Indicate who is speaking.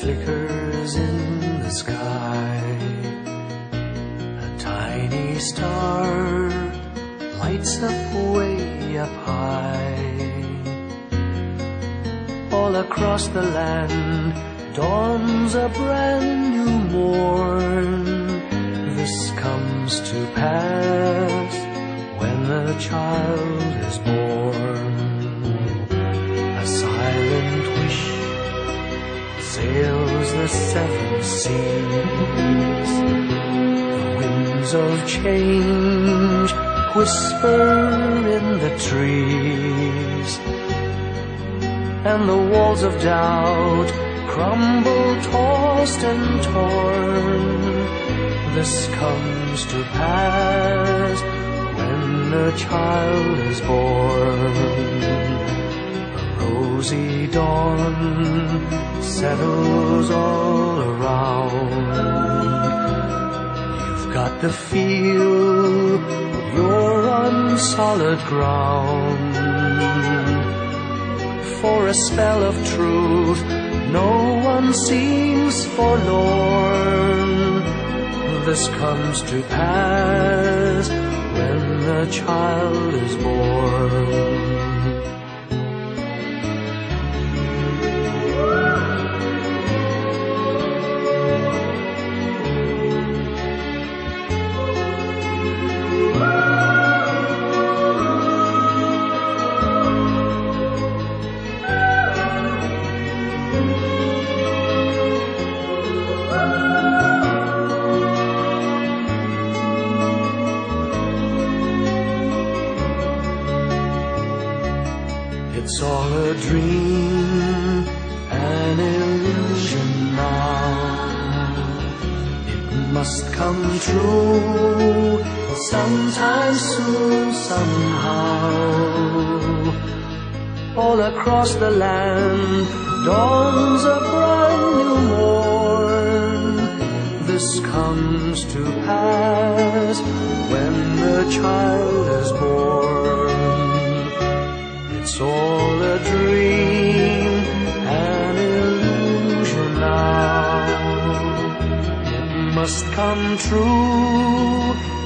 Speaker 1: flickers in the sky. A tiny star lights up way up high. All across the land dawns a brand new morn. This comes to pass when the child is born. A silent wish sails the seven seas. The winds of change whisper in the trees, and the walls of doubt crumble, tossed and torn. This comes to pass when the child is born. A rosy dawn settles all around. You've got the feel you're on solid ground. For a spell of truth, no one seems forlorn. This comes to pass when the child is born. It's all a dream, an illusion now. It must come true sometime soon, somehow. All across the land dawns a brand new morn. This comes to pass when the child is born. It's all a dream, an illusion now. It must come true